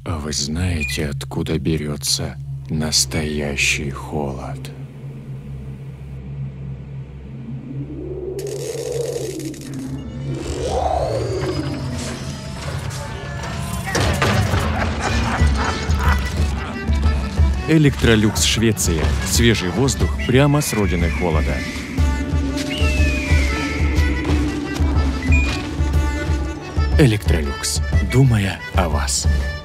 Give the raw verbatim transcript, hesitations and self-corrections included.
А вы знаете, откуда берется настоящий холод? Электролюкс Швеция. Свежий воздух прямо с родины холода. Электролюкс. Думая о вас.